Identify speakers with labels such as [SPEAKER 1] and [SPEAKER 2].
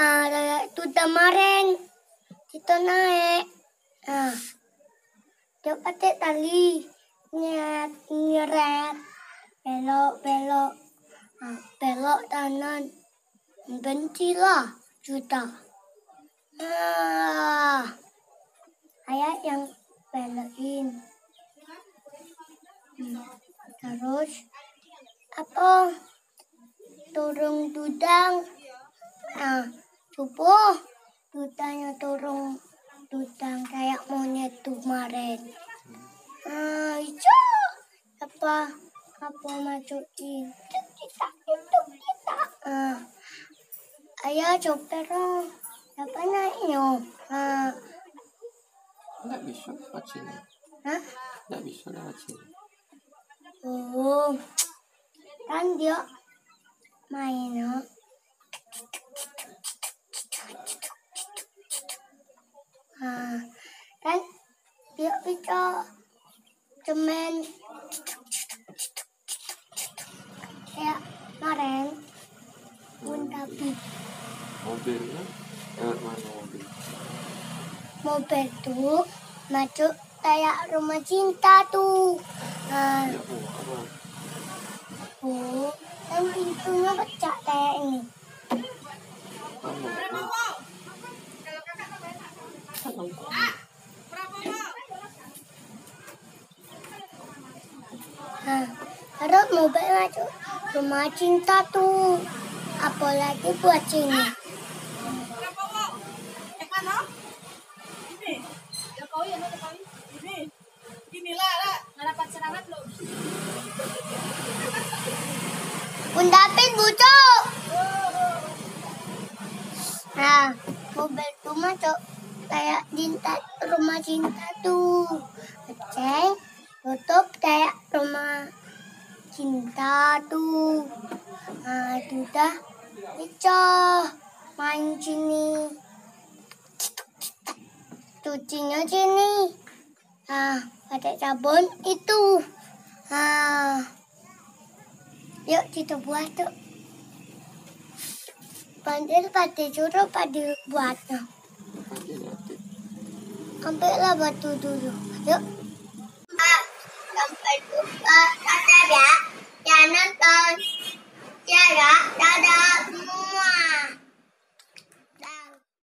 [SPEAKER 1] Itu kemarin kita naik. Dia pakai tali, nyeret, belok, belok kanan, benci lah juta. Ayah yang belokin. Terus apa? Turun dudang. Subuh dudangnya turun dudang kayak monyet kemarin. Itu apa masukin kita. Ayah coba dong. Apa naiknya?
[SPEAKER 2] Nggak bisa lewat sini. Nggak bisa lewat sini.
[SPEAKER 1] Kan dia main. Kan dia bisa cemen kayak kemarin tapi
[SPEAKER 2] Mobilnya lewat mana mobil?
[SPEAKER 1] Mobil tuh masuk kayak rumah cinta tuh. Kan pintunya pecah kayak ini. Terus mobil masuk rumah cinta tuh. Apalagi buat sini. Bun David bucuk. Mobil tuh masuk kayak rumah cinta tuh. Ceng, tutup kayak rumah cinta tuh. Itu dah bisa main sini. Cucinya sini. Pakai sabun itu. Yuk kita buat tuh. Pandai pada suruh pada buatnya. Ambillah batu dulu. Yuk.